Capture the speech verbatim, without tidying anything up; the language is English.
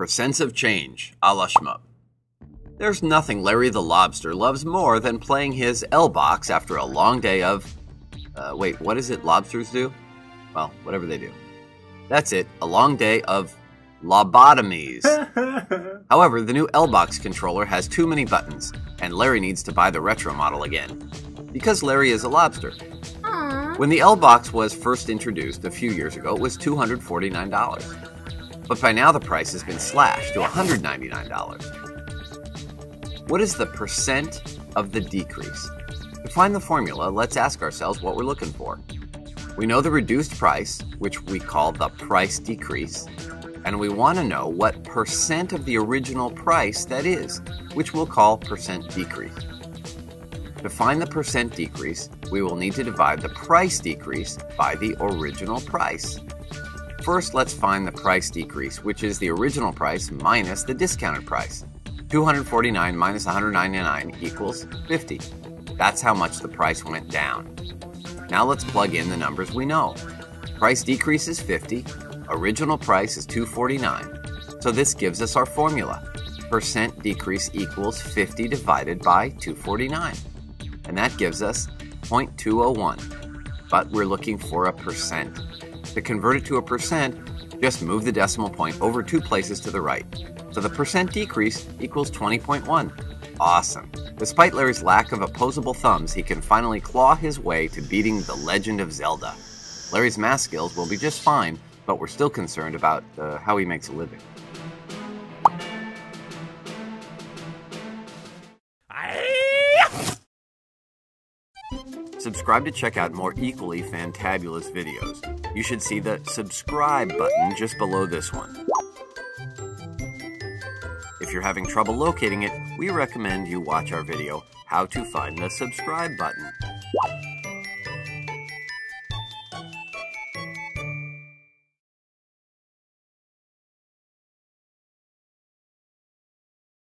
Percents of change, a la Shmoop. There's nothing Larry the Lobster loves more than playing his L-box after a long day of... Uh, wait, what is it lobsters do? Well, whatever they do. That's it, a long day of lobotomies. However, the new L-box controller has too many buttons, and Larry needs to buy the retro model again. Because Larry is a lobster. Aww. When the L-box was first introduced a few years ago, it was two hundred forty-nine dollars. But by now the price has been slashed to one hundred ninety-nine dollars. What is the percent of the decrease? To find the formula, let's ask ourselves what we're looking for. We know the reduced price, which we call the price decrease, and we want to know what percent of the original price that is, which we'll call percent decrease. To find the percent decrease, we will need to divide the price decrease by the original price. First, let's find the price decrease, which is the original price minus the discounted price. two hundred forty-nine minus one hundred ninety-nine equals fifty. That's how much the price went down. Now let's plug in the numbers we know. Price decrease is fifty, original price is two hundred forty-nine. So this gives us our formula. Percent decrease equals fifty divided by two hundred forty-nine. And that gives us zero point two zero one. But we're looking for a percent. To convert it to a percent, just move the decimal point over two places to the right. So the percent decrease equals twenty point one. Awesome. Despite Larry's lack of opposable thumbs, he can finally claw his way to beating the Legend of Zelda. Larry's math skills will be just fine, but we're still concerned about uh, how he makes a living. Subscribe to check out more equally fantabulous videos. You should see the subscribe button just below this one. If you're having trouble locating it, we recommend you watch our video, How to Find the Subscribe Button.